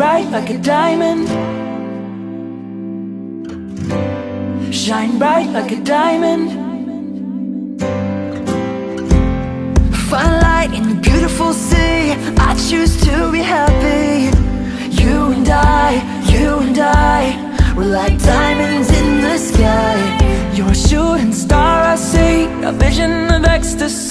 bright like a diamond. Shine bright like a diamond. Find light in the beautiful sea. I choose to be happy. You and I, we're like diamonds in the sky. You're a shooting star I see, a vision of ecstasy.